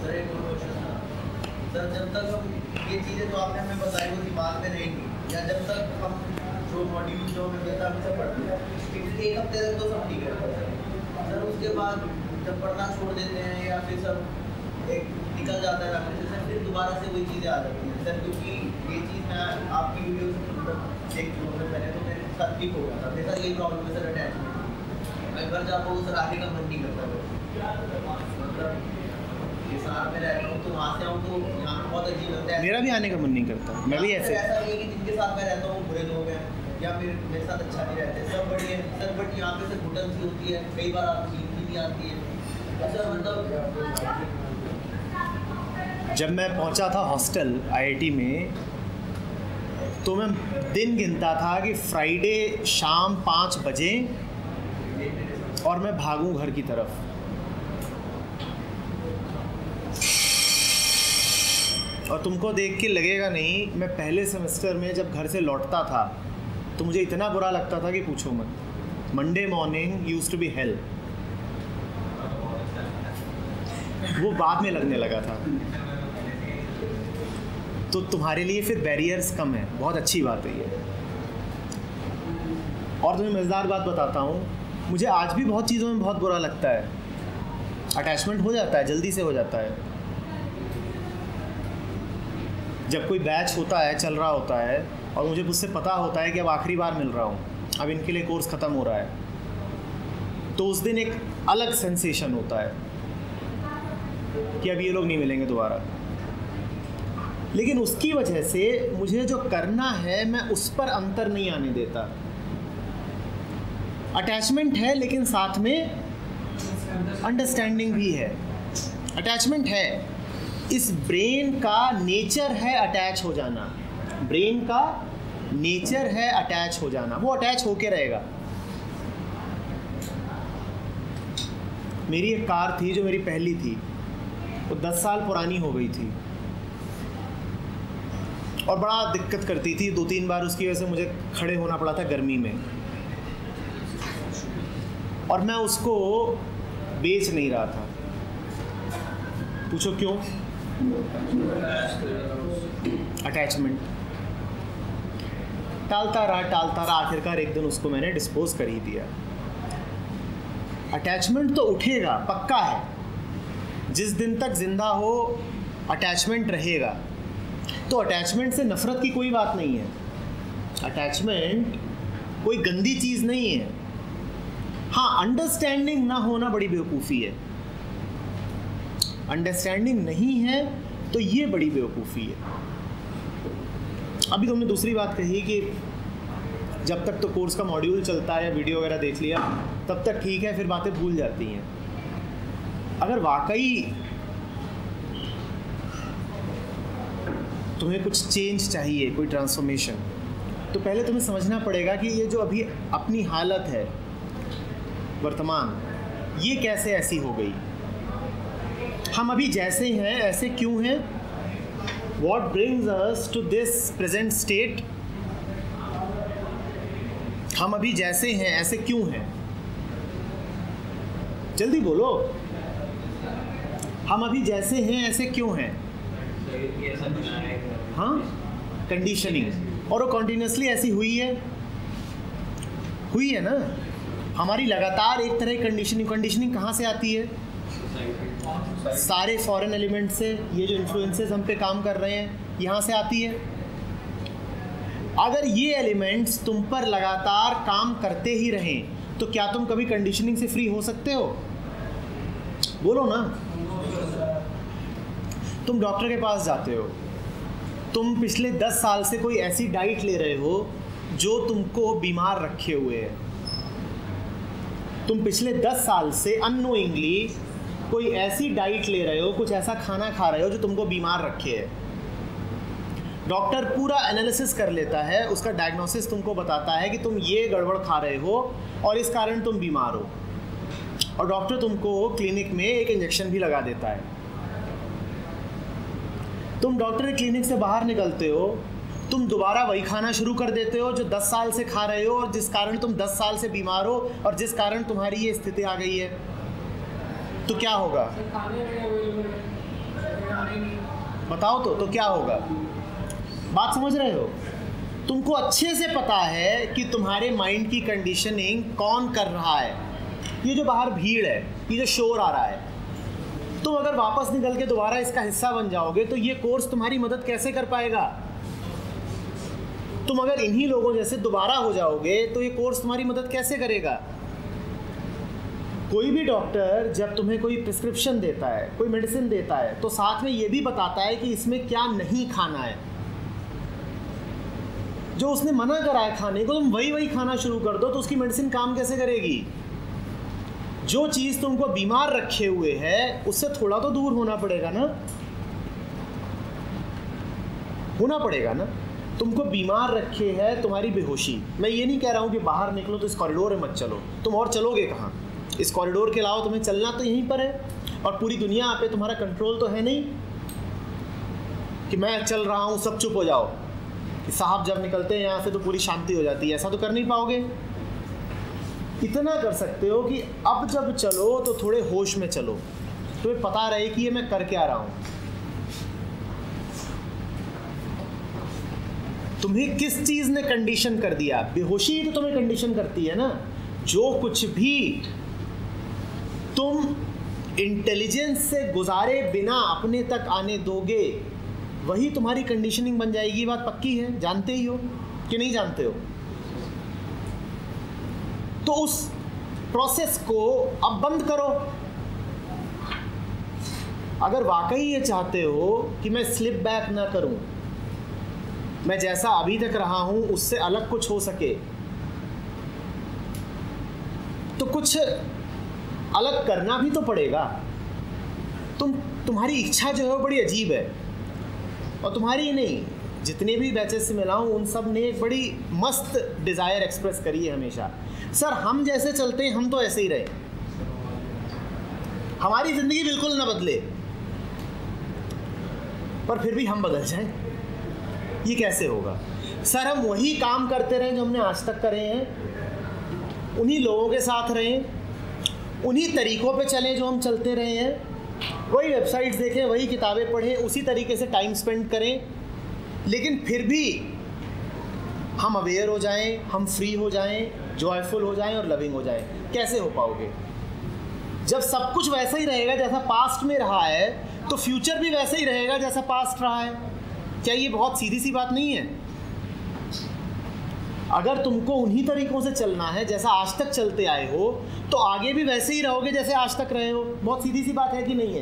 Sir एक और question था सर, जब तक हम ये चीज़ें जो आपने हमें बताई वो दिमाग में रहेंगी, या जब तक हम जो मॉड्यूल जो हमें मिलता है सब पढ़ते हैं, एक हफ्ते तक तो सब ठीक है सर, उसके बाद जब पढ़ना छोड़ देते हैं या फिर सब एक निकल जाता है रखने से, सर फिर दोबारा से वही चीज़ें आ जाती हैं सर, क्योंकि ये चीज़ मैं आपकी वीडियो से मतलब एक दो दिन पहले तो मेरे साथ ठीक हो गया था, मेरे साथ यही प्रॉब्लम है सर, अटैचमेंट। मैं घर जाता हूँ सर, आगे का मन नहीं करता मतलब ये साथ में रहता हूँ तो वहाँ से आऊँ तो यहाँ पे बहुत अजीब लगता है। मेरा भी आने का मन नहीं करता, मैं भी ऐसा नहीं है कि जिनके साथ मैं रहता हूँ बुरे लोग हैं या फिर मेरे साथ अच्छा नहीं रहते, सब बढ़िया सर, बट यहाँ पे सर घुटन सी होती है, कई बार आपको नींद भी नहीं आती है सर, मतलब। जब मैं पहुंचा था हॉस्टल आईआईटी में तो मैं दिन गिनता था कि फ्राइडे शाम 5 बजे और मैं भागूं घर की तरफ। और तुमको देख के लगेगा नहीं, मैं पहले सेमेस्टर में जब घर से लौटता था तो मुझे इतना बुरा लगता था कि पूछो मत। Monday morning used to be hell. वो बाद में लगने लगा था। तो तुम्हारे लिए फिर बैरियर्स कम है, बहुत अच्छी बात है ये। और तुम्हें मज़ेदार बात बताता हूँ, मुझे आज भी बहुत चीज़ों में बहुत बुरा लगता है। अटैचमेंट हो जाता है, जल्दी से हो जाता है। जब कोई बैच होता है, चल रहा होता है और मुझे मुझसे पता होता है कि अब आखिरी बार मिल रहा हूँ, अब इनके लिए कोर्स ख़त्म हो रहा है, तो उस दिन एक अलग सेंसेशन होता है कि अब ये लोग नहीं मिलेंगे दोबारा। लेकिन उसकी वजह से मुझे जो करना है मैं उस पर अंतर नहीं आने देता। अटैचमेंट है लेकिन साथ में अंडरस्टैंडिंग भी है। अटैचमेंट है, इस ब्रेन का नेचर है अटैच हो जाना। ब्रेन का नेचर है अटैच हो जाना, वो अटैच होके रहेगा। मेरी एक कार थी जो मेरी पहली थी, वो 10 साल पुरानी हो गई थी और बड़ा दिक्कत करती थी। 2-3 बार उसकी वजह से मुझे खड़े होना पड़ा था गर्मी में, और मैं उसको बेच नहीं रहा था। पूछो क्यों? अटैचमेंट। टालता रहा, आखिरकार एक दिन उसको मैंने डिस्पोज कर ही दिया। अटैचमेंट तो उठेगा, पक्का है। जिस दिन तक जिंदा हो अटैचमेंट रहेगा। तो अटैचमेंट से नफरत की कोई बात नहीं है। अटैचमेंट कोई गंदी चीज़ नहीं है। हाँ, अंडरस्टैंडिंग ना होना बड़ी बेवकूफ़ी है। अंडरस्टैंडिंग नहीं है तो ये बड़ी बेवकूफ़ी है। अभी तुमने दूसरी बात कही कि जब तक तो कोर्स का मॉड्यूल चलता है या वीडियो वगैरह देख लिया तब तक ठीक है, फिर बातें भूल जाती हैं। अगर वाकई तुम्हें कुछ चेंज चाहिए, कोई ट्रांसफॉर्मेशन, तो पहले तुम्हें समझना पड़ेगा कि ये जो अभी अपनी हालत है वर्तमान, ये कैसे ऐसी हो गई। हम अभी जैसे हैं ऐसे क्यों हैं? What brings us to this present state? हम अभी जैसे हैं ऐसे क्यों हैं? जल्दी बोलो। हम अभी जैसे हैं ऐसे क्यों हैं? हाँ, कंडीशनिंग। और वो कॉन्टिन्यूसली ऐसी हुई है ना। हमारी लगातार एक तरह की कंडीशनिंग कहाँ से आती है? सारे फॉरेन एलिमेंट से। ये जो इन्फ्लुएंसेस हम पे काम कर रहे हैं यहाँ से आती है। अगर ये एलिमेंट्स तुम पर लगातार काम करते ही रहें तो क्या तुम कभी कंडीशनिंग से फ्री हो सकते हो? बोलो ना। तुम डॉक्टर के पास जाते हो, तुम पिछले 10 साल से कोई ऐसी डाइट ले रहे हो जो तुमको बीमार रखे हुए है। तुम पिछले 10 साल से अननोइंगली कोई ऐसी डाइट ले रहे हो, कुछ ऐसा खाना खा रहे हो जो तुमको बीमार रखे है। डॉक्टर पूरा एनालिसिस कर लेता है, उसका डायग्नोसिस तुमको बताता है कि तुम ये गड़बड़ खा रहे हो और इस कारण तुम बीमार हो, और डॉक्टर तुमको क्लिनिक में एक इंजेक्शन भी लगा देता है। तुम डॉक्टर के क्लिनिक से बाहर निकलते हो, तुम दोबारा वही खाना शुरू कर देते हो जो 10 साल से खा रहे हो और जिस कारण तुम 10 साल से बीमार हो और जिस कारण तुम्हारी ये स्थिति आ गई है। तो क्या होगा? बताओ तो क्या होगा? बात समझ रहे हो? तुमको अच्छे से पता है कि तुम्हारे माइंड की कंडीशनिंग कौन कर रहा है। ये जो बाहर भीड़ है, ये जो शोर आ रहा है, तुम अगर वापस निकल के दोबारा इसका हिस्सा बन जाओगे तो ये कोर्स तुम्हारी मदद कैसे कर पाएगा? तुम अगर इन्हीं लोगों जैसे दोबारा हो जाओगे तो ये कोर्स तुम्हारी मदद कैसे करेगा? कोई भी डॉक्टर जब तुम्हें कोई प्रिस्क्रिप्शन देता है, कोई मेडिसिन देता है, तो साथ में ये भी बताता है कि इसमें क्या नहीं खाना है। जो उसने मना करा है खाने को, तुम वही खाना शुरू कर दो तो उसकी मेडिसिन काम कैसे करेगी? जो चीज़ तुमको बीमार रखे हुए है उससे थोड़ा तो दूर होना पड़ेगा ना, होना पड़ेगा ना। तुमको बीमार रखे है तुम्हारी बेहोशी। मैं ये नहीं कह रहा हूँ कि बाहर निकलो तो इस कॉरिडोर में मत चलो, तुम और चलोगे कहाँ? इस कॉरिडोर के अलावा तुम्हें चलना तो यहीं पर है, और पूरी दुनिया पे तुम्हारा कंट्रोल तो है नहीं कि मैं चल रहा हूँ सब चुप हो जाओ। साहब जब निकलते हैं यहाँ से तो पूरी शांति हो जाती है, ऐसा तो कर नहीं पाओगे। इतना कर सकते हो कि अब जब चलो तो थोड़े होश में चलो, तुम्हें पता रहे कि ये मैं कर क्या रहा हूँ। तुम्हें किस चीज़ ने कंडीशन कर दिया? बेहोशी तो तुम्हें कंडीशन करती है ना। जो कुछ भी तुम इंटेलिजेंस से गुजारे बिना अपने तक आने दोगे वही तुम्हारी कंडीशनिंग बन जाएगी। बात पक्की है, जानते ही हो कि नहीं जानते हो? तो उस प्रोसेस को अब बंद करो। अगर वाकई ये चाहते हो कि मैं स्लिप बैक ना करूं, मैं जैसा अभी तक रहा हूं उससे अलग कुछ हो सके, तो कुछ अलग करना भी तो पड़ेगा। तुम्हारी इच्छा जो है वो बड़ी अजीब है, और तुम्हारी नहीं, जितने भी बैचेस से मिला हूँ उन सब ने एक बड़ी मस्त डिज़ायर एक्सप्रेस करी है हमेशा। सर हम जैसे चलते हैं हम तो ऐसे ही रहे, हमारी ज़िंदगी बिल्कुल ना बदले, पर फिर भी हम बदल जाएं, ये कैसे होगा? सर हम वही काम करते रहें जो हमने आज तक करे हैं, उन्हीं लोगों के साथ रहें, उन्हीं तरीक़ों पे चलें जो हम चलते रहे हैं, वही वेबसाइट्स देखें, वही किताबें पढ़ें, उसी तरीके से टाइम स्पेंड करें, लेकिन फिर भी हम अवेयर हो जाएं, हम फ्री हो जाएं, जॉयफुल हो जाएं और लविंग हो जाएं। कैसे हो पाओगे? जब सब कुछ वैसा ही रहेगा जैसा पास्ट में रहा है, तो फ्यूचर भी वैसे ही रहेगा जैसा पास्ट रहा है। क्या ये बहुत सीधी सी बात नहीं है? अगर तुमको उन्हीं तरीक़ों से चलना है जैसा आज तक चलते आए हो, तो आगे भी वैसे ही रहोगे जैसे आज तक रहे हो। बहुत सीधी सी बात है कि नहीं है?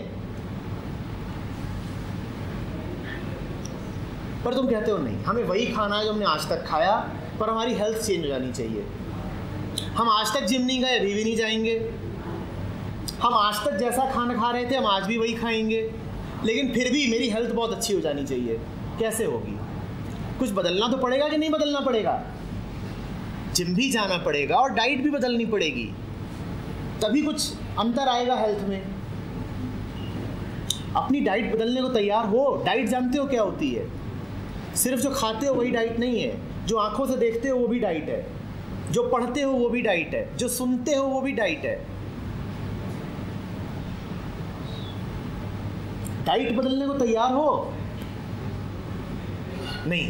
पर तुम कहते हो नहीं, हमें वही खाना है जो हमने आज तक खाया, पर हमारी हेल्थ चेंज हो जानी चाहिए। हम आज तक जिम नहीं गए, अभी भी नहीं जाएंगे। हम आज तक जैसा खाना खा रहे थे हम आज भी वही खाएंगे, लेकिन फिर भी मेरी हेल्थ बहुत अच्छी हो जानी चाहिए। कैसे होगी? कुछ बदलना तो पड़ेगा कि नहीं बदलना पड़ेगा? जिम भी जाना पड़ेगा और डाइट भी बदलनी पड़ेगी, तभी कुछ अंतर आएगा हेल्थ में। अपनी डाइट बदलने को तैयार हो। डाइट जानते हो क्या होती है? सिर्फ जो खाते हो वही डाइट नहीं है, जो आंखों से देखते हो वो भी डाइट है, जो पढ़ते हो वो भी डाइट है, जो सुनते हो वो भी डाइट है। डाइट बदलने को तैयार हो? नहीं,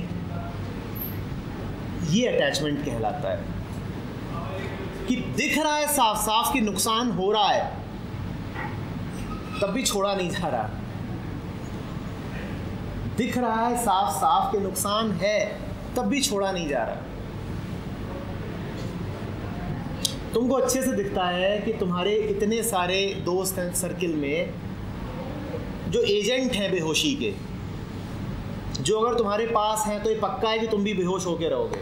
ये अटैचमेंट कहलाता है कि दिख रहा है साफ साफ कि नुकसान हो रहा है, तब भी छोड़ा नहीं जा रहा। दिख रहा है साफ साफ कि नुकसान है, तब भी छोड़ा नहीं जा रहा। तुमको अच्छे से दिखता है कि तुम्हारे इतने सारे दोस्त हैं सर्किल में जो एजेंट हैं बेहोशी के, जो अगर तुम्हारे पास हैं तो ये पक्का है कि तुम भी बेहोश होके रहोगे।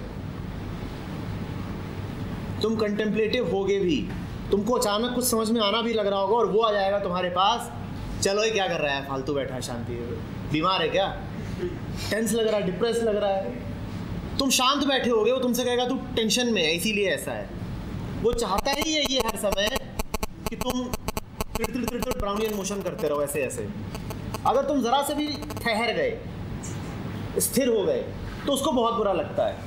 तुम कंटेम्पलेटिव होगे भी, तुमको अचानक कुछ समझ में आना भी लग रहा होगा और वो आ जाएगा तुम्हारे पास, चलो ये क्या कर रहा है, फालतू बैठा है, शांति है, बीमार है क्या, टेंस लग रहा है, डिप्रेस लग रहा है। तुम शांत बैठे होगे, वो तुमसे कहेगा तू टेंशन में है इसीलिए ऐसा है। वो चाहता ही है ये हर समय कि तुम तिड़ ब्राउनियन मोशन करते रहो ऐसे ऐसे। अगर तुम ज़रा से भी ठहर गए, स्थिर हो गए, तो उसको बहुत बुरा लगता है।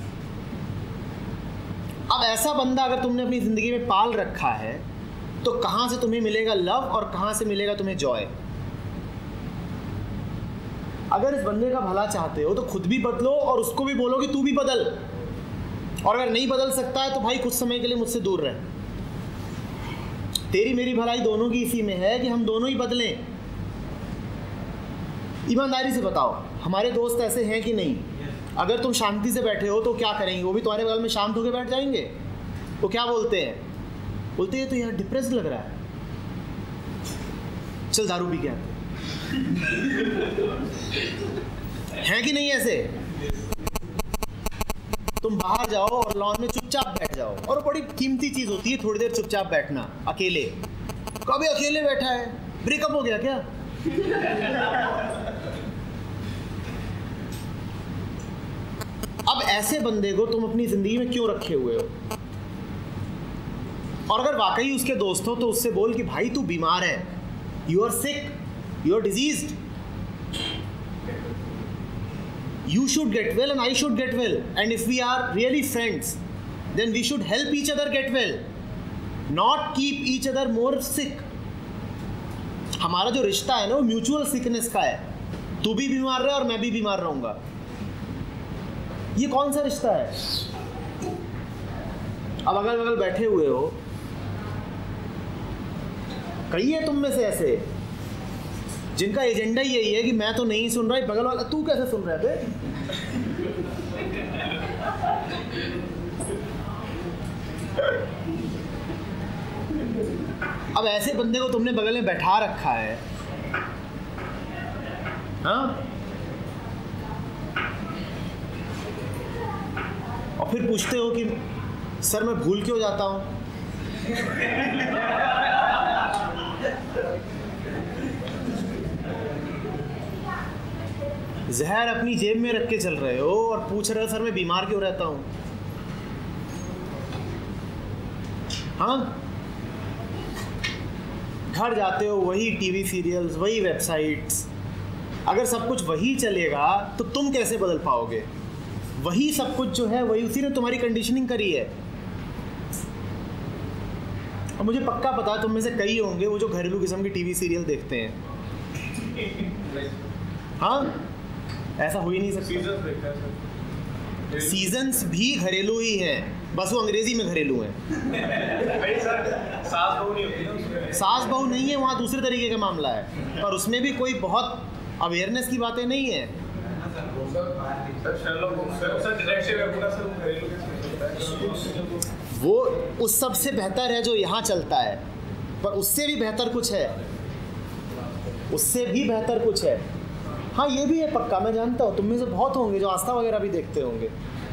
अब ऐसा बंदा अगर तुमने अपनी ज़िंदगी में पाल रखा है, तो कहाँ से तुम्हें मिलेगा लव और कहाँ से मिलेगा तुम्हें जॉय? अगर इस बंदे का भला चाहते हो तो खुद भी बदलो और उसको भी बोलो कि तू भी बदल, और अगर नहीं बदल सकता है तो भाई कुछ समय के लिए मुझसे दूर रहे। तेरी मेरी भलाई दोनों की इसी में है कि हम दोनों ही बदलें। ईमानदारी से बताओ, हमारे दोस्त ऐसे हैं कि नहीं? अगर तुम शांति से बैठे हो तो क्या करेंगे? वो भी तुम्हारे बगल में शांत होकर बैठ जाएंगे। वो क्या बोलते हैं? बोलते हैं तो यार डिप्रेस्ड लग रहा है, चल दारू पी के आते हैं कि नहीं? ऐसे तुम बाहर जाओ और लॉन में चुपचाप बैठ जाओ, और बड़ी कीमती चीज होती है थोड़ी देर चुपचाप बैठना अकेले। कभी अकेले बैठा है, ब्रेकअप हो गया क्या? अब ऐसे बंदे को तुम अपनी जिंदगी में क्यों रखे हुए हो? और अगर वाकई उसके दोस्त हो तो उससे बोल कि भाई तू बीमार है, you are sick, you are diseased, you should get well and I should get well, and if we are really friends then we should help each other get well, not keep each other more sick. हमारा जो रिश्ता है ना वो mutual sickness का है। तू भी बीमार रहे और मैं भी बीमार रहूंगा। ये कौन सा रिश्ता है? अब अगल बगल बैठे हुए हो, कई है तुम में से ऐसे जिनका एजेंडा ही यही है कि मैं तो नहीं सुन रहा, बगल वाला तू कैसे सुन रहा है? अब ऐसे बंदे को तुमने बगल में बैठा रखा है, हाँ, और फिर पूछते हो कि सर मैं भूल क्यों जाता हूं? जहर अपनी जेब में रख के चल रहे हो और पूछ रहे हो सर मैं बीमार क्यों रहता हूं? हाँ, घर जाते हो वही टीवी सीरियल्स, वही वेबसाइट्स। अगर सब कुछ वही चलेगा तो तुम कैसे बदल पाओगे? वही सब कुछ जो है वही, उसी ने तुम्हारी कंडीशनिंग करी है। और मुझे पक्का पता है तुम में से कई होंगे वो जो घरेलू किस्म की टीवी सीरियल देखते हैं। हाँ, ऐसा हो ही नहीं सकता। सीजन्स भी घरेलू ही हैं, बस वो अंग्रेजी में घरेलू हैं। सास बहू नहीं है, वहाँ दूसरे तरीके का मामला है, पर उसमें भी कोई बहुत अवेयरनेस की बातें नहीं है। वो उस सब से बेहतर है जो यहाँ चलता है, पर उससे भी बेहतर कुछ है, उससे भी बेहतर कुछ है। हाँ, ये भी है पक्का, मैं जानता हूँ तुम में से बहुत होंगे जो आस्था वगैरह भी देखते होंगे।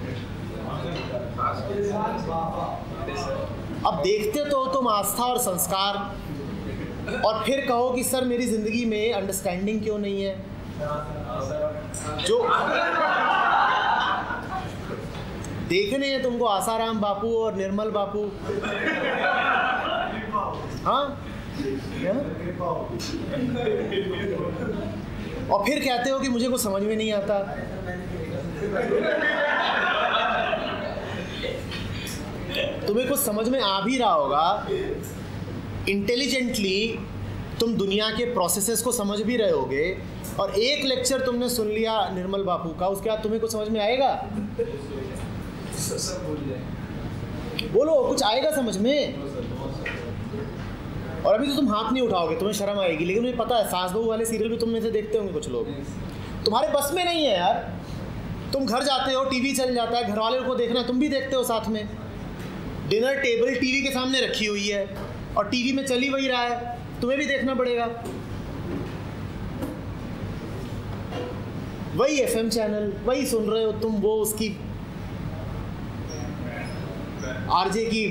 अब देखते तो तुम आस्था और संस्कार, और फिर कहो कि सर मेरी ज़िंदगी में अंडरस्टैंडिंग क्यों नहीं है। जो देखने हैं तुमको आसाराम बापू और निर्मल बापू, हाँ, और फिर कहते हो कि मुझे कुछ समझ में नहीं आता। तुम्हें कुछ समझ में आ भी रहा होगा, इंटेलिजेंटली तुम दुनिया के प्रोसेसेस को समझ भी रहे होगे, और एक लेक्चर तुमने सुन लिया निर्मल बापू का, उसके बाद तुम्हें कुछ समझ में आएगा? बोलो, कुछ आएगा समझ में? और अभी तो तुम हाथ नहीं उठाओगे, तुम्हें शर्म आएगी, लेकिन मुझे पता है सास बहू वाले सीरियल भी तुम में से देखते होंगे कुछ लोग। तुम्हारे बस में नहीं है यार। तुम घर जाते हो, टीवी चल जाता है, घर वाले को देखना, तुम भी देखते हो साथ में। डिनर टेबल टीवी के सामने रखी हुई है और टीवी में चल ही वही रहा है, तुम्हें भी देखना पड़ेगा। वही एफएम चैनल, वही सुन रहे हो तुम, वो उसकी आरजे की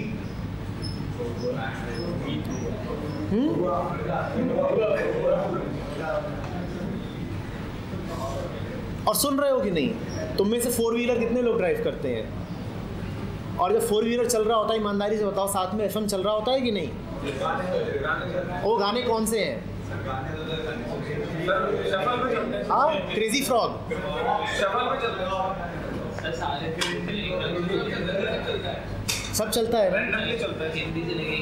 और सुन रहे हो कि नहीं? तुम में से 4 व्हीलर कितने लोग ड्राइव करते हैं? और जब 4 व्हीलर चल रहा होता है, ईमानदारी से बताओ, साथ में एफएम चल रहा होता है कि नहीं? वो गाने कौन से हैं? हाँ, क्रेजी फ्रॉग। सब चलता है ना?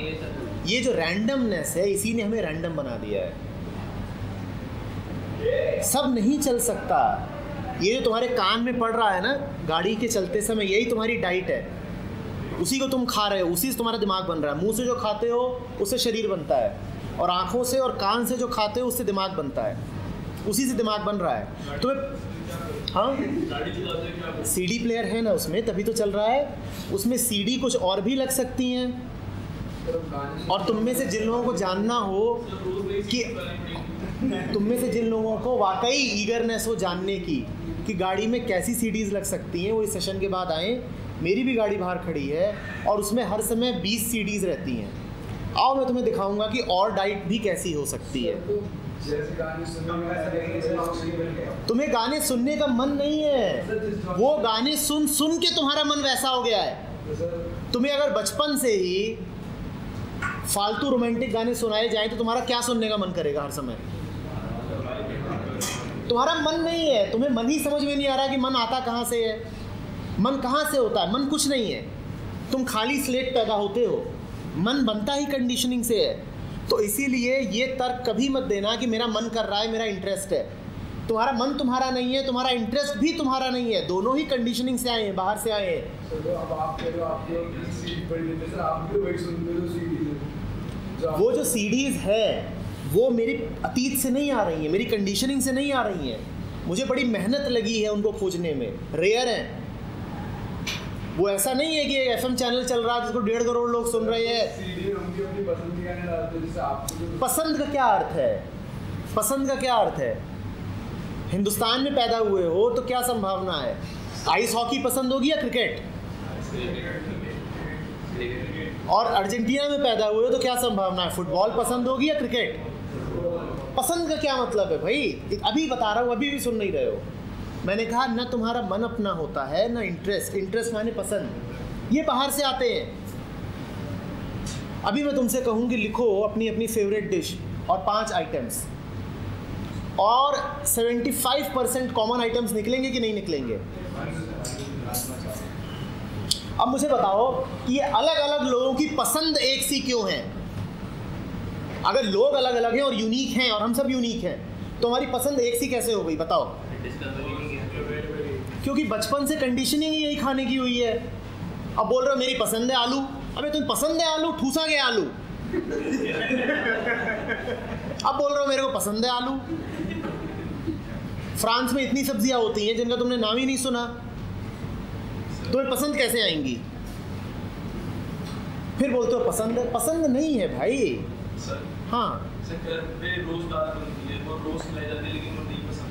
ये जो रैंडमनेस है, इसी ने हमें रैंडम बना दिया है। सब नहीं चल सकता। ये जो तुम्हारे कान में पड़ रहा है ना गाड़ी के चलते समय, यही तुम्हारी डाइट है, उसी को तुम खा रहे हो, उसी से तुम्हारा दिमाग बन रहा है। मुंह से जो खाते हो उससे शरीर बनता है, और आँखों से और कान से जो खाते हो उससे दिमाग बनता है, उसी से दिमाग बन रहा है। तुम्हें हाँ सीडी प्लेयर है ना उसमें, तभी तो चल रहा है। उसमें सीडी कुछ और भी लग सकती हैं। और तुम में से जिन लोगों को जानना हो कि तुम में से जिन लोगों को वाकई ईगरनेस हो जानने की कि गाड़ी में कैसी सीडीज़ लग सकती हैं, वो इस सेशन के बाद आएँ। मेरी भी गाड़ी बाहर खड़ी है और उसमें हर समय 20 सीडीज़ रहती हैं। आओ मैं तुम्हें दिखाऊंगा कि और डाइट भी कैसी हो सकती है। तुम्हें गाने सुनने का मन नहीं है, वो गाने सुन सुन के तुम्हारा मन वैसा हो गया है। तुम्हें अगर बचपन से ही फालतू रोमांटिक गाने सुनाए जाएं तो तुम्हारा क्या सुनने का मन करेगा हर समय? तुम्हारा मन नहीं है, तुम्हें मन ही समझ में नहीं आ रहा कि मन आता कहाँ से है। मन कहाँ से होता है? मन कुछ नहीं है, तुम खाली स्लेट पैदा होते हो। मन बनता ही कंडीशनिंग से है। तो इसीलिए ये तर्क कभी मत देना कि मेरा मन कर रहा है, मेरा इंटरेस्ट है। तुम्हारा मन तुम्हारा नहीं है, तुम्हारा इंटरेस्ट भी तुम्हारा नहीं है, दोनों ही कंडीशनिंग से आए हैं, बाहर से आए हैं। वो जो सीडीज़ है वो मेरी अतीत से नहीं आ रही है, मेरी कंडीशनिंग से नहीं आ रही हैं। मुझे बड़ी मेहनत लगी है उनको खोजने में, रेयर हैं वो। ऐसा नहीं है कि एक एफएम चैनल चल रहा है जिसको 1.5 करोड़ लोग सुन रहे हैं। पसंद का क्या अर्थ है? पसंद का क्या अर्थ है? हिंदुस्तान में पैदा हुए हो तो क्या संभावना है? आइस हॉकी पसंद होगी या क्रिकेट? और अर्जेंटीना में पैदा हुए हो तो क्या संभावना है? फुटबॉल पसंद होगी या क्रिकेट? पसंद का क्या मतलब है भाई? अभी बता रहा हूँ, अभी भी सुन नहीं रहे हो। मैंने कहा ना तुम्हारा मन अपना होता है ना इंटरेस्ट। इंटरेस्ट माने पसंद, ये बाहर से आते हैं। अभी मैं तुमसे कहूँ कि लिखो अपनी अपनी फेवरेट डिश और 5 आइटम्स, और 75% कॉमन आइटम्स निकलेंगे कि नहीं निकलेंगे? अब मुझे बताओ कि ये अलग अलग लोगों की पसंद एक सी क्यों है? अगर लोग अलग अलग हैं और यूनिक हैं और हम सब यूनिक हैं तो हमारी पसंद एक सी कैसे हो गई बताओ? क्योंकि बचपन से कंडीशनिंग ही यही खाने की हुई है। अब बोल रहे हो मेरी पसंद है आलू। अबे तुम्हें पसंद है आलू, ठूसा गया आलू। अब बोल रहे हो मेरे को पसंद है आलू। फ्रांस में इतनी सब्जियां होती हैं जिनका तुमने नाम ही नहीं सुना, तुम्हें पसंद कैसे आएंगी? फिर बोलते हो पसंद है। पसंद नहीं है भाई। सर, हाँ सर, रोज दाल बनती है, वो रोज खिलाई जाती है, लेकिन वो नहीं पसंद।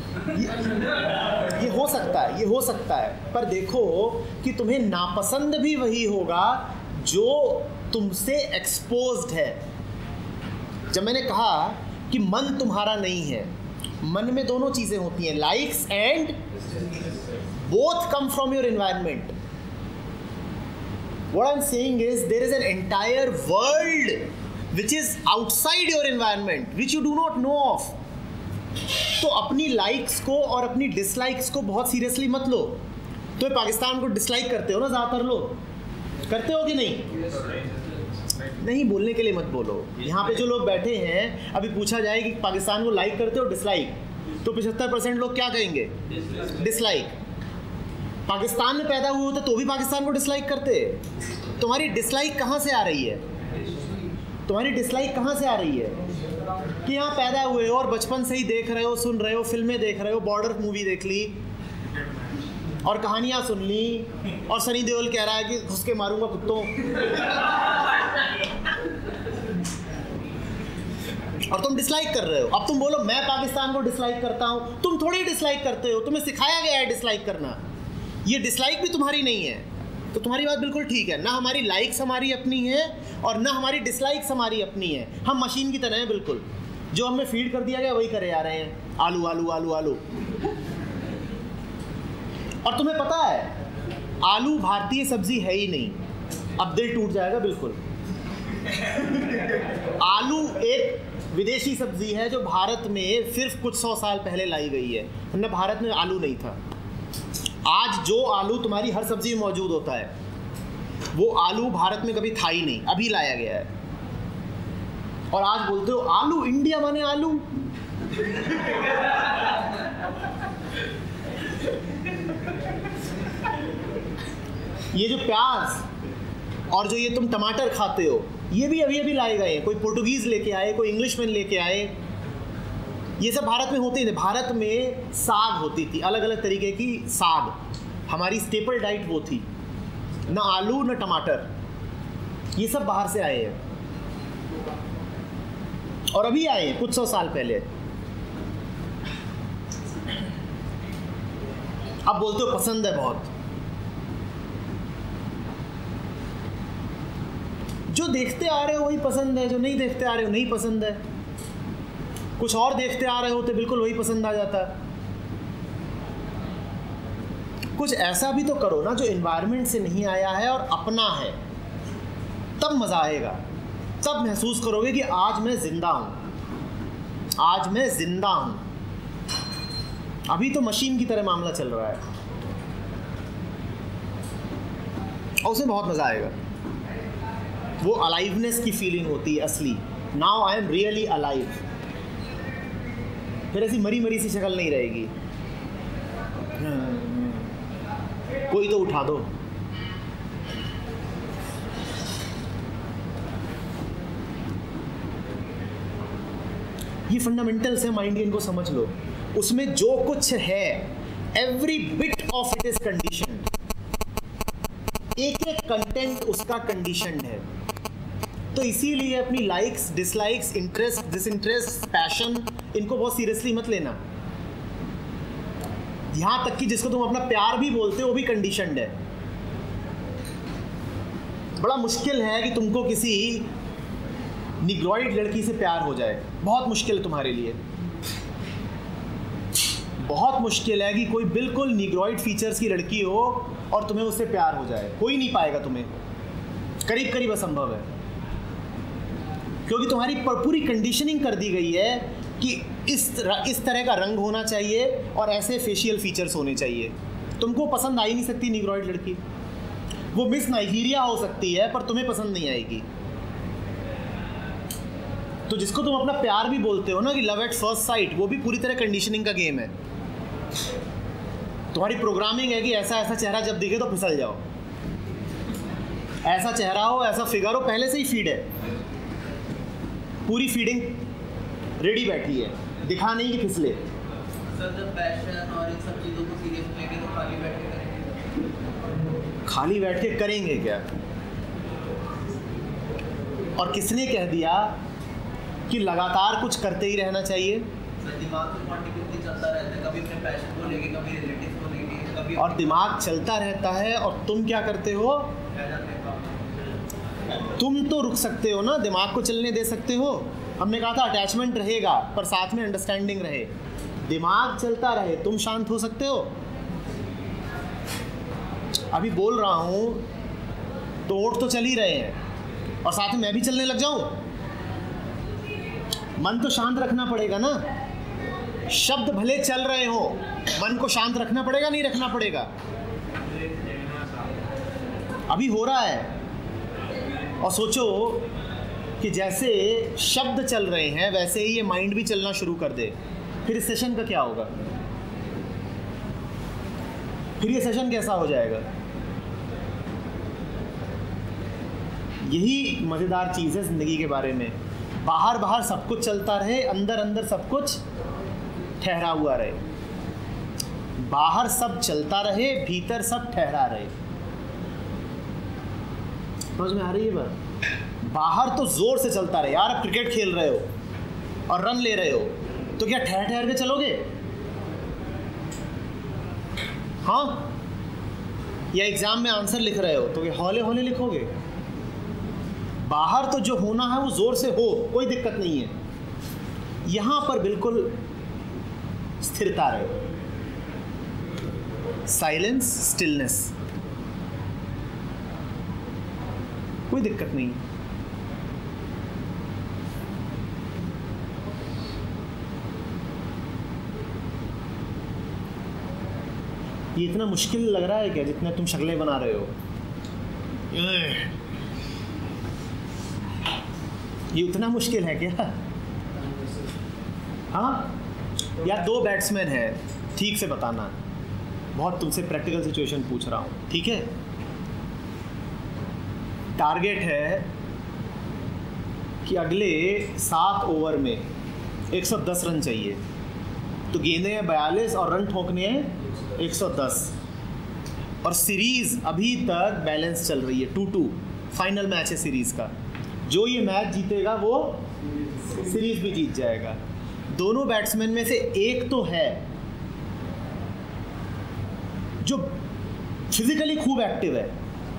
ये हो सकता है, ये हो सकता है, पर देखो कि तुम्हें नापसंद भी वही होगा जो तुमसे एक्सपोज्ड है। जब मैंने कहा कि मन तुम्हारा नहीं है, मन में दोनों चीज़ें होती हैं, likes and both come from your environment. What I'm saying is there is an entire world which is outside your environment which you do not know of. तो अपनी लाइक्स को और अपनी डिसलाइक्स को बहुत सीरियसली मत लो। तो पाकिस्तान को डिसलाइक करते हो ना ज़्यादातर लोग, करते हो कि नहीं? नहीं बोलने के लिए मत बोलो। यहाँ पे जो लोग बैठे हैं, अभी पूछा जाए कि पाकिस्तान को लाइक करते हो डिसलाइक, तो 75% लोग क्या कहेंगे? डिसलाइक। पाकिस्तान में पैदा हुए होते तो भी पाकिस्तान को डिसलाइक करते। तुम्हारी डिसलाइक कहाँ से आ रही है? तुम्हारी डिसलाइक कहाँ से आ रही है? कि यहाँ पैदा हुए हो और बचपन से ही देख रहे हो, सुन रहे हो, फिल्में देख रहे हो, बॉर्डर मूवी देख ली और कहानियाँ सुन ली, और सनी देओल कह रहा है कि घुस के मारूंगा कुत्तों, और तुम डिसलाइक कर रहे हो। अब तुम बोलो मैं पाकिस्तान को डिसलाइक करता हूँ, तुम थोड़ी डिसलाइक करते हो, तुम्हें सिखाया गया है डिसलाइक करना। ये डिसलाइक भी तुम्हारी नहीं है। तो तुम्हारी बात बिल्कुल ठीक है, ना हमारी लाइक्स हमारी अपनी है और ना हमारी डिसलाइक्स हमारी अपनी है। हम मशीन की तरह हैं बिल्कुल, जो हमें फीड कर दिया गया वही करे जा रहे हैं, आलू आलू आलू आलू। और तुम्हें पता है आलू भारतीय सब्जी है ही नहीं। अब दिल टूट जाएगा बिल्कुल। आलू एक विदेशी सब्जी है जो भारत में सिर्फ कुछ 100 साल पहले लाई गई है, वरना भारत में आलू नहीं था। आज जो आलू तुम्हारी हर सब्जी में मौजूद होता है वो आलू भारत में कभी था ही नहीं, अभी लाया गया है। और आज बोलते हो आलू, इंडिया माने आलू। ये जो प्याज और जो ये तुम टमाटर खाते हो, ये भी अभी अभी लाए गए हैं। कोई पोर्टुगीज़ लेके आए, कोई इंग्लिशमैन लेके आए। ये सब भारत में होते ही थे। भारत में साग होती थी, अलग अलग तरीके की साग, हमारी स्टेपल डाइट वो थी। ना आलू ना टमाटर, ये सब बाहर से आए हैं और अभी आए हैं कुछ 100 साल पहले। अब बोलते हो पसंद है बहुत। जो देखते आ रहे हो वही पसंद है, जो नहीं देखते आ रहे हो नहीं पसंद है। कुछ और देखते आ रहे हो तो बिल्कुल वही पसंद आ जाता है। कुछ ऐसा भी तो करो ना जो एनवायरनमेंट से नहीं आया है और अपना है, तब मज़ा आएगा। तब महसूस करोगे कि आज मैं जिंदा हूँ, आज मैं जिंदा हूँ। अभी तो मशीन की तरह मामला चल रहा है और उसमें बहुत मज़ा आएगा। वो अलाइवनेस की फीलिंग होती है असली। Now I am really alive. फिर ऐसी मरी मरी सी शक्ल नहीं रहेगी। कोई तो उठा दो। ये फंडामेंटल्स है माइंड के, इनको समझ लो। उसमें जो कुछ है, every bit of it is condition. एक एक कंटेंट उसका कंडीशनड है। तो इसीलिए अपनी likes, dislikes, interest, disinterest, passion, इनको बहुत सीरियसली मत लेना। यहां तक कि जिसको तुम अपना प्यार भी बोलते हो वो भी कंडीशनड है। बड़ा मुश्किल है कि तुमको किसी निग्रॉइड लड़की से प्यार हो जाए। बहुत मुश्किल है तुम्हारे लिए। बहुत मुश्किल है कि कोई बिल्कुल निग्रॉइड फीचर्स की लड़की हो और तुम्हें उससे प्यार हो जाए। कोई नहीं पाएगा तुम्हें, करीब करीब असंभव है। क्योंकि तुम्हारी पूरी कंडीशनिंग कर दी गई है कि इस तरह का रंग होना चाहिए और ऐसे फेशियल फीचर्स होने चाहिए। तुमको पसंद आ ही नहीं सकती निग्रॉइड लड़की। वो मिस नाइजीरिया हो सकती है पर तुम्हें पसंद नहीं आएगी। तो जिसको तुम अपना प्यार भी बोलते हो ना कि लव एट फर्स्ट साइट, वो भी पूरी तरह कंडीशनिंग का गेम है। तुम्हारी प्रोग्रामिंग है कि ऐसा ऐसा चेहरा जब दिखे तो फिसल जाओ, ऐसा चेहरा हो, ऐसा फिगर हो, पहले से ही फीड है। पूरी फीडिंग रेडी बैठी है, दिखा नहीं कि फिसले। सर जब पैशन और इन सब चीज़ों को सीरियस लेंगे तो खाली बैठ के करेंगे। खाली बैठ के करेंगे क्या? और किसने कह दिया कि लगातार कुछ करते ही रहना चाहिए? सर दिमाग तो कॉन्टिन्यूसली चलता रहता है, कभी अपने पैशन को लेके, कभी रिलेटिव को लेके, कभी और दिमाग चलता रहता है और तुम क्या करते हो? रह जाते हैं काम। तुम तो रुक सकते हो ना, दिमाग को चलने दे सकते हो। हमने कहा था अटैचमेंट रहेगा पर साथ में अंडरस्टैंडिंग रहे। दिमाग चलता रहे, तुम शांत हो सकते हो? अभी बोल रहा हूँ तो ओठ तो चल ही रहे हैं और साथ में मैं भी चलने लग जाऊं? मन तो शांत रखना पड़ेगा ना। शब्द भले चल रहे हो, मन को शांत रखना पड़ेगा, नहीं रखना पड़ेगा? अभी हो रहा है। और सोचो कि जैसे शब्द चल रहे हैं वैसे ही ये माइंड भी चलना शुरू कर दे, फिर इस सेशन का क्या होगा? फिर ये सेशन कैसा हो जाएगा? यही मज़ेदार चीज़ है ज़िंदगी के बारे में। बाहर बाहर सब कुछ चलता रहे, अंदर अंदर सब कुछ ठहरा हुआ रहे। बाहर सब चलता रहे, भीतर सब ठहरा रहे। समझ में आ रही है बात? बाहर तो जोर से चलता रहे। यार अब क्रिकेट खेल रहे हो और रन ले रहे हो तो क्या ठहर ठहर के चलोगे? हाँ, या एग्जाम में आंसर लिख रहे हो तो क्या हौले हौले लिखोगे? बाहर तो जो होना है वो जोर से हो, कोई दिक्कत नहीं है। यहां पर बिल्कुल स्थिरता रहे, साइलेंस, स्टिलनेस, कोई दिक्कत नहीं। ये इतना मुश्किल लग रहा है क्या जितना तुम शक्लें बना रहे हो? ये उतना मुश्किल है क्या? हाँ यार, 2 बैट्समैन हैं, ठीक से बताना। बहुत तुमसे प्रैक्टिकल सिचुएशन पूछ रहा हूँ, ठीक है? टारगेट है कि अगले 7 ओवर में 110 रन चाहिए, तो गेंदें हैं 42 और रन ठोकने हैं 110, और सीरीज़ अभी तक बैलेंस चल रही है 2-2, फाइनल मैच है सीरीज़ का। जो ये मैच जीतेगा वो सीरीज़ भी जीत जाएगा। दोनों बैट्समैन में से एक तो है जो फिजिकली खूब एक्टिव है,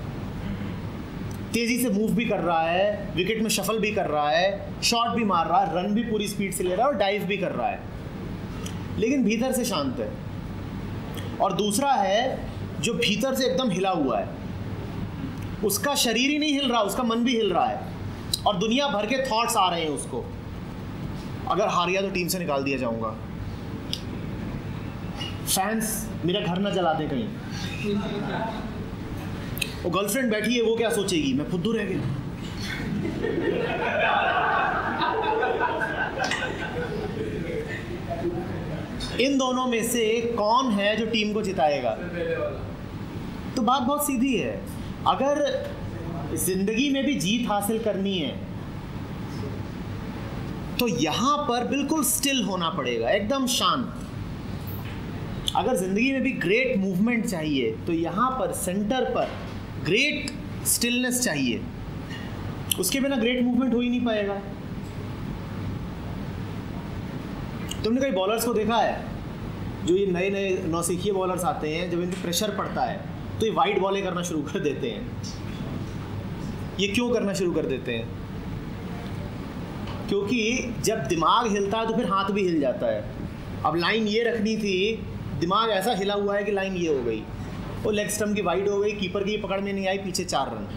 तेज़ी से मूव भी कर रहा है, विकेट में शफल भी कर रहा है, शॉट भी मार रहा है, रन भी पूरी स्पीड से ले रहा है और डाइव भी कर रहा है, लेकिन भीतर से शांत है। और दूसरा है जो भीतर से एकदम हिला हुआ है, उसका शरीर ही नहीं हिल रहा, उसका मन भी हिल रहा है और दुनिया भर के थॉट्स आ रहे हैं उसको। अगर हार गया तो टीम से निकाल दिया जाऊंगा, फैंस मेरा घर ना जला दे कहीं, वो गर्लफ्रेंड बैठी है वो क्या सोचेगी, मैं फुद्दू रह गया। इन दोनों में से कौन है जो टीम को जिताएगा? तो बात बहुत सीधी है, अगर जिंदगी में भी जीत हासिल करनी है तो यहां पर बिल्कुल स्टिल होना पड़ेगा, एकदम शांत। अगर जिंदगी में भी ग्रेट मूवमेंट चाहिए तो यहां पर सेंटर पर ग्रेट स्टिलनेस चाहिए, उसके बिना ग्रेट मूवमेंट हो ही नहीं पाएगा। तुमने कई बॉलर्स को देखा है जो ये नए नए नौसिखिए बॉलर्स आते हैं, जब इनको प्रेशर पड़ता है तो ये वाइड बॉलें करना शुरू कर देते हैं। ये क्यों करना शुरू कर देते हैं? क्योंकि जब दिमाग हिलता है तो फिर हाथ भी हिल जाता है। अब लाइन ये रखनी थी, दिमाग ऐसा हिला हुआ है कि लाइन ये हो गई, वो लेग स्टंप की वाइड हो गई, कीपर की पकड़ में नहीं आई, पीछे 4 रन।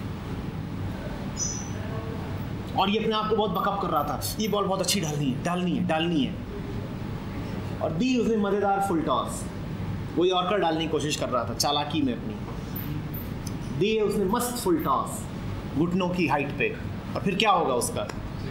और ये अपने आप को बहुत बकअप कर रहा था, ये बॉल बहुत अच्छी डालनी है और दी उसने मज़ेदार फुल टॉस, वो यॉर्कर डालने की कोशिश कर रहा था चालाकी में अपनी, दी उसने मस्त फुल टॉस घुटनों की हाइट पे, और फिर क्या होगा उसका?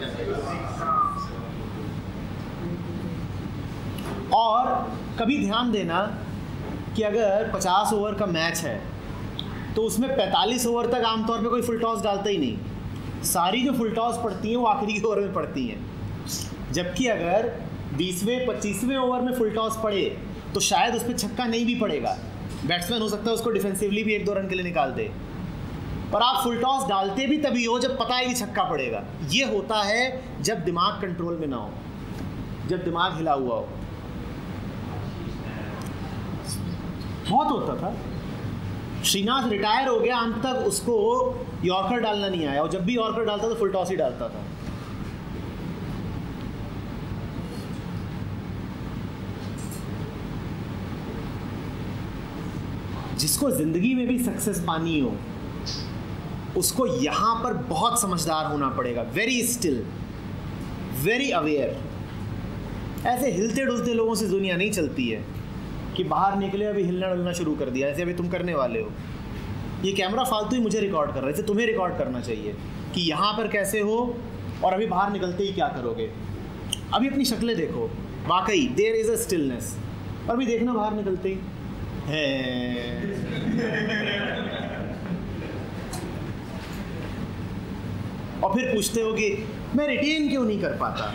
और कभी ध्यान देना कि अगर 50 ओवर का मैच है तो उसमें 45 ओवर तक आमतौर पे कोई फुल टॉस डालता ही नहीं। सारी जो फुल टॉस पड़ती हैं वो आखिरी के ओवर में पड़ती हैं, जबकि अगर 20वें 25वें ओवर में फुल टॉस पड़े तो शायद उस पर छक्का नहीं भी पड़ेगा, बैट्समैन हो सकता है उसको डिफेंसिवली भी 1-2 रन के लिए निकाल दे, पर आप फुल टॉस डालते भी तभी हो जब पता है कि छक्का पड़ेगा। ये होता है जब दिमाग कंट्रोल में ना हो, जब दिमाग हिला हुआ हो। बहुत होता था, श्रीनाथ रिटायर हो गया, अंत तक उसको यॉर्कर डालना नहीं आया, और जब भी यॉर्कर डालता तो फुल टॉस ही डालता था। जिसको जिंदगी में भी सक्सेस पानी हो उसको यहां पर बहुत समझदार होना पड़ेगा, वेरी स्टिल, वेरी अवेयर। ऐसे हिलते डुलते लोगों से दुनिया नहीं चलती है कि बाहर निकले अभी हिलना डुलना शुरू कर दिया, ऐसे अभी तुम करने वाले हो। ये कैमरा फालतू ही मुझे रिकॉर्ड कर रहा है, इसे तुम्हें रिकॉर्ड करना चाहिए कि यहाँ पर कैसे हो और अभी बाहर निकलते ही क्या करोगे। अभी अपनी शक्लें देखो, वाकई देयर इज़ अ स्टिलनेस, और भी देखना बाहर निकलते ही है। और फिर पूछते हो कि मैं रिटेन क्यों नहीं कर पाता।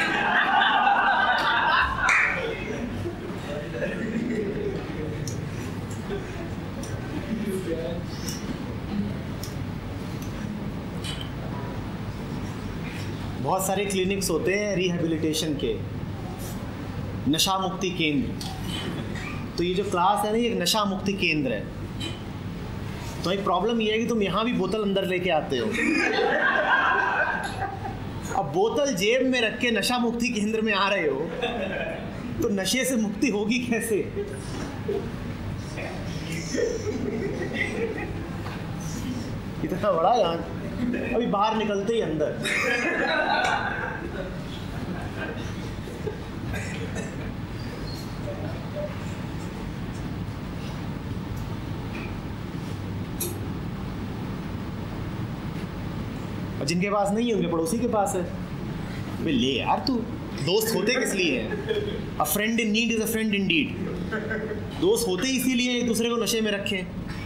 बहुत सारे क्लिनिक्स होते हैं रिहैबिलिटेशन के, नशा मुक्ति केंद्र। तो ये जो क्लास है ना, ये एक नशा मुक्ति केंद्र है। तो एक प्रॉब्लम ये है कि तुम यहाँ भी बोतल अंदर लेके आते हो, अब बोतल जेब में रख के नशा मुक्ति केंद्र में आ रहे हो, तो नशे से मुक्ति होगी कैसे? इतना बड़ा यहाँ, अभी बाहर निकलते ही अंदर। और जिनके पास नहीं है उनके पड़ोसी के पास है। बे ले यार, तू दोस्त होते किस लिए हैं? A friend in need is a friend indeed. दोस्त होते इसीलिए एक दूसरे को नशे में रखें।